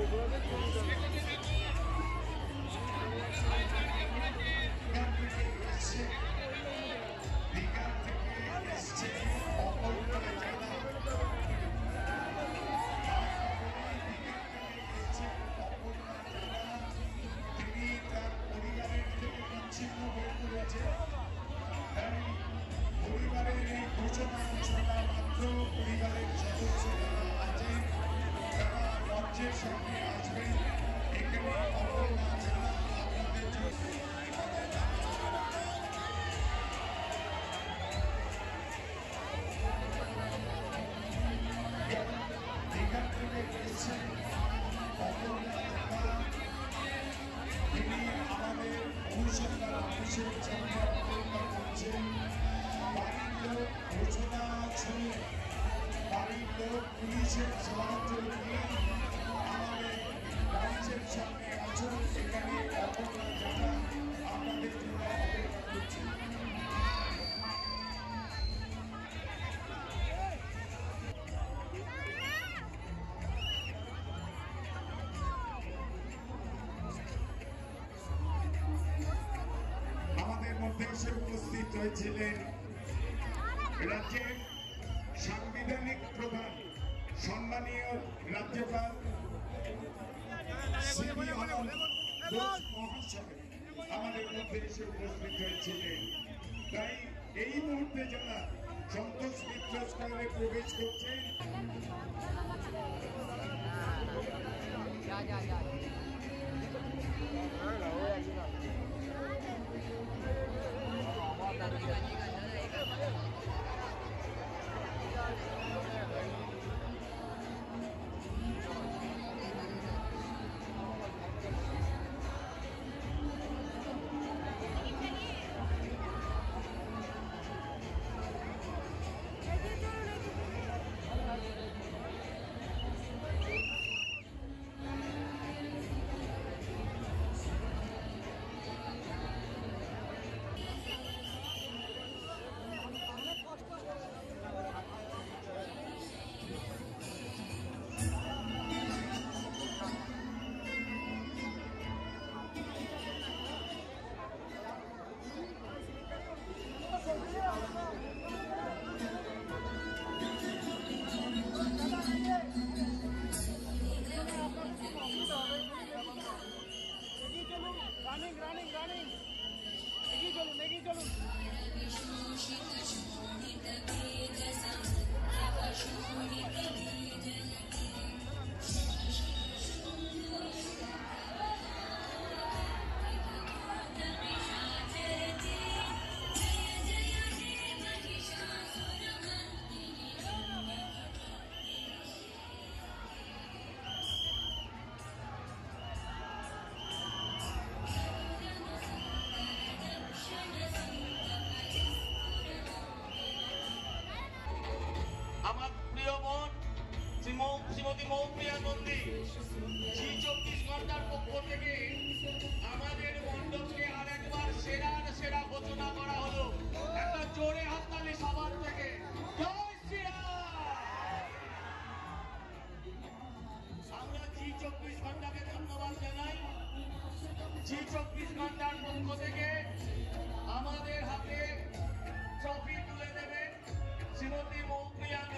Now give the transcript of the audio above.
পরিবারের এই ঘোষণা শোনা মাত্র পরিবারের সদস্য যারা আছেন তারা মঞ্চের সামনে আসবেন। এখানে অপর্ণা ছাড়া আপনাদের এখান থেকে এসেছেন অপর্ণা ছাড়া, তিনি আমাদের অনুসন্ধান অফিসের চাকরি করছেন। বাড়ির লোক ঘোষণা শুনে বাড়ির লোক পুলিশের সাহায্য নিয়ে আমাদের মঞ্চের সামনে আসুন। এখানে অপর্ণা যারা আপনাদের জন্য অপেক্ষা করছেন। আমাদের মধ্যে এসে উপস্থিত হয়েছিলেন রাজ্যের সাংবিধানিক প্রধান সম্মানীয় রাজ্যপাল মহাশয় আমাদের মধ্যে এসে উপস্থিত হয়েছিলেন। তাই এই মুহূর্তে যারা সন্তোষ মিত্র স্কয়ারে প্রবেশ করছেন রানিং এগিয়ে চলুন শ্রীমতী মৌপ্রিয়া নন্দী জি 24 ঘন্টার পক্ষ থেকে আমাদের মণ্ডপকে আর একবার সেরা ঘোষণা করা হলো। একটা জোরে হাততালি সবার থেকে। আমরা জি 24 ঘন্টাকে ধন্যবাদ জানাই। জি 24 ঘন্টার পক্ষ থেকে আমাদের হাতে ট্রফি তুলে দেবেন শ্রীমতী মৌপ্রিয়া